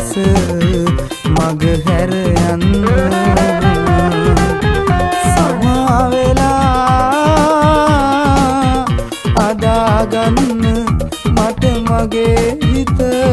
දැස මග හැර යන්න සමාවෙලා අදාගන්න මට මගේ හිත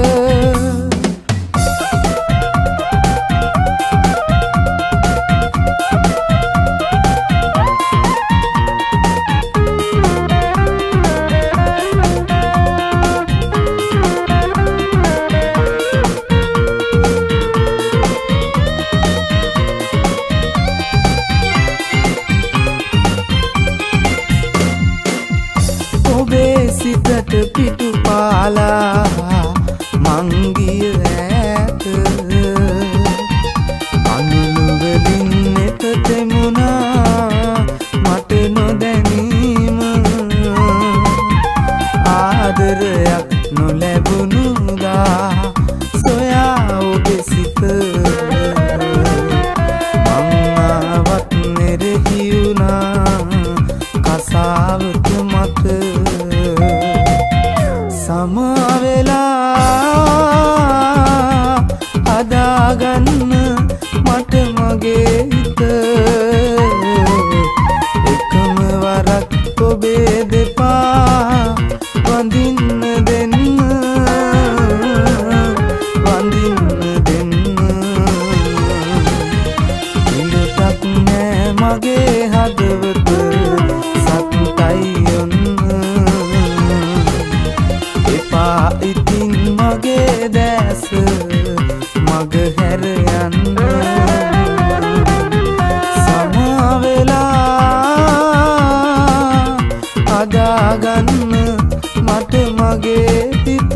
සිතට පිටු පාලා මංගිය ඈත අනුනුවලින් එතට මුණා මට නොදැනීම ආදරයක් නොලැබුණුදා සොයා ඔබේ සිත මං ආවත් නෙරෙහි වුණා කසාවත මත සමාවෙලා අදාගන්න මට මගේ හිත එකම වරක් ඔබේ දෙපා වඳින්න දෙන්න ඉලුටක් නෑ මගේ හදවත සතුටයි ඔන්න ඉතින් මගේ දැස මග හැර යන්න සමාවෙලා අදාගන්න මට මගේ හිත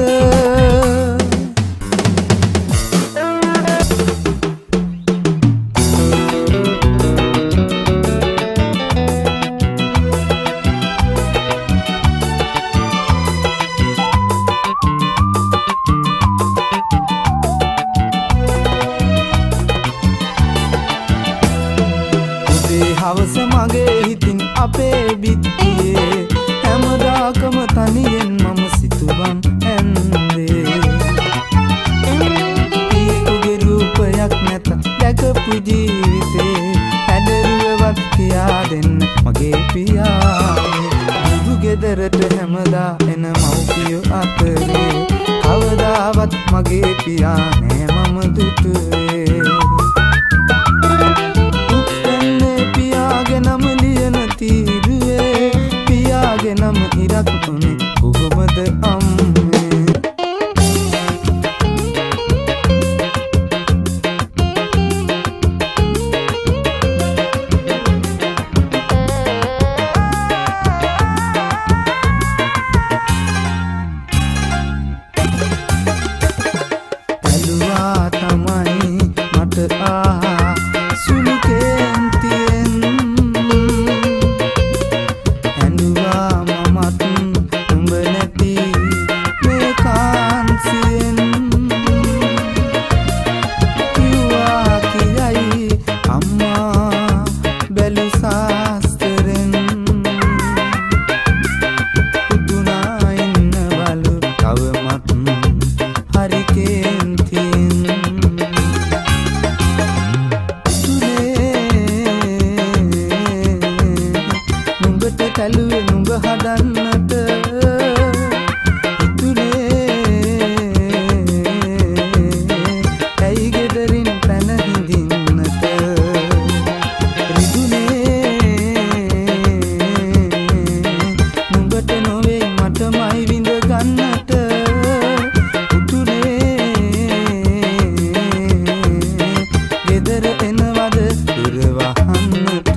හවස මගේ හිතින් අපේ බිත්තියේ හැමදාකම තනියෙන් මම සිතුවම් ඇන්දේ ඊකුගේ රූපයක් නැත දැකපු ජීවිතේ හැඩරුවවත් කියා දෙන්න මගේ පියානේ බුදු ගෙදරට හැමදා එන මව්පියෝ අතරේ කවදාවත් මගේ පියා නෑ මම දුටුවේ නම ලියන තීරුවේ පියාගේ නම ඉරක් තුනේ කොහොමද අම්මේ ඇලුවා තමයි මට සුළු කේන්තියෙන් කැලුවේ නුඹ හදන්නට හිතුනේ ඇයි ගෙදරින් පැන හිඳින්නට රිදුනේ නුඹට නොවේ මටමයි විඳ ගන්නට හිතුනේ ගෙදර එනවද දුර වහන්නට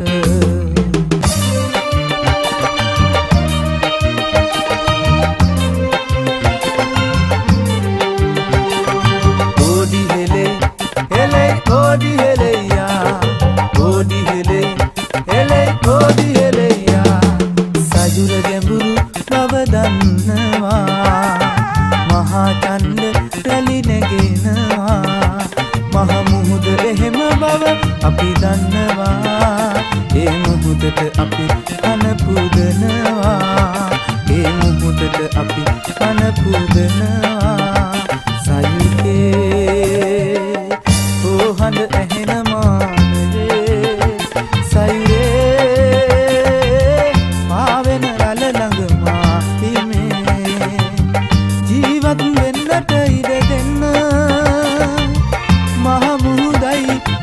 සජුර ගැඹුරු බව දන්නවා මහා චන්ද රැලි නැගෙනවා මහ මුහුද එහෙම බව අපි දන්නවා ඒ මුහුදට අපි කන පුදනවා ඒ මුහුදට අපි කන පුදනවා සයුකේ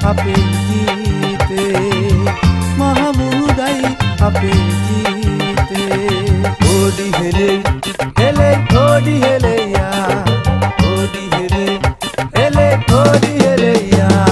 අපේ ජීවිතේ මහ මුහුදයි අපේ ජීවිතේ ඕඩි හෙලේ හෙලේ ඕඩි හෙලේයා ඕඩි හෙලේ හෙලේ ඕඩි හෙලේයා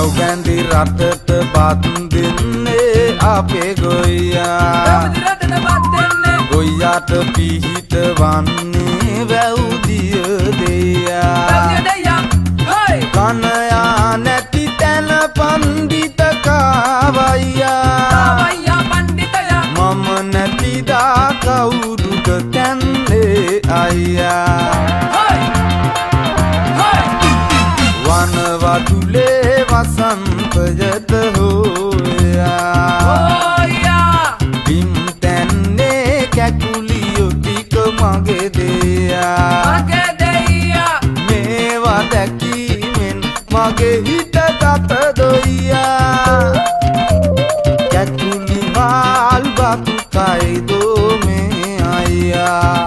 වැව් බැඳි රටට බත් දෙන්නේ අපේ ගොයියා ගොයියාට පිහිට වන්නේ වැව්දිය දෙයා කනයා නැති තැන පණ්ඩිත කාවයියා මම නැතිදා කවුරුද තැන්නේ අයියා වනවතුලේ වසන්තයද හොයා බිම් තැන්නේ කැකුලියෝ ටික මගේ දෙයා මේවා දැකීමෙන් මගේ හිත ගත දොයියා කැකුලි මාල් බතු කයිදෝ මේ අයියා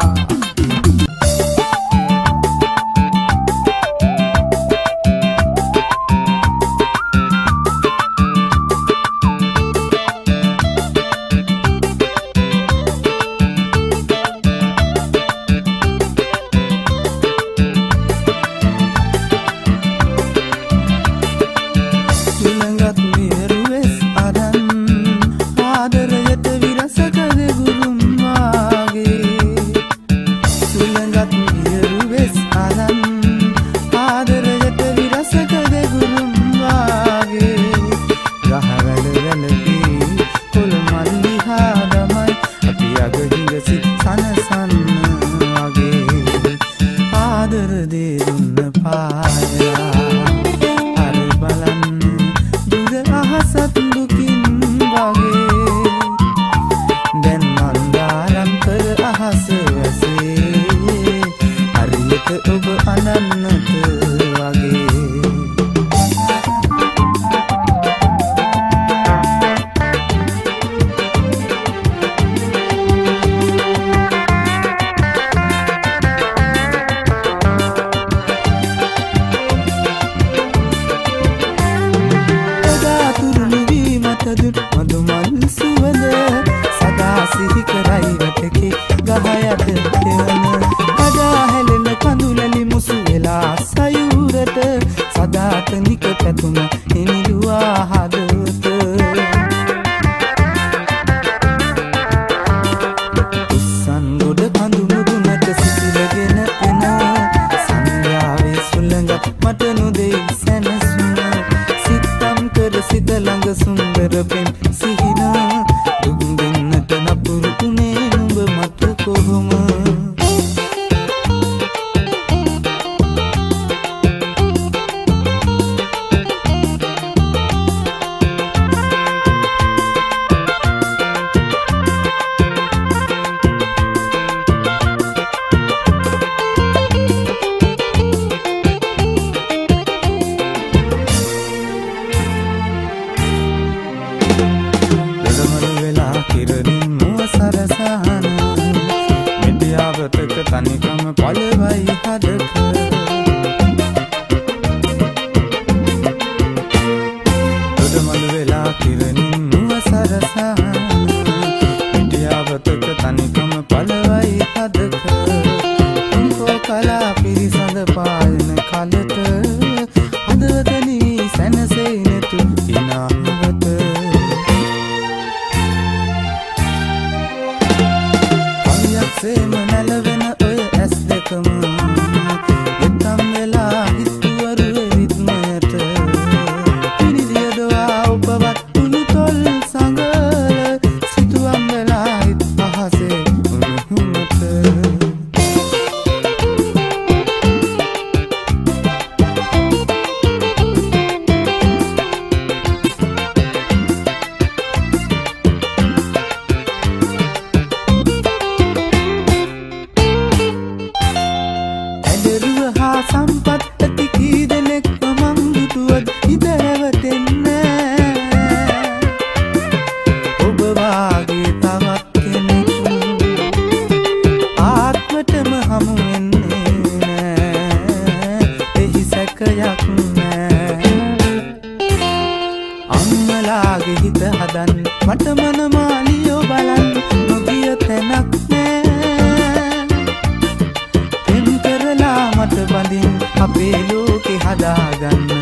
අපේ ලෝකේ හදාගන්න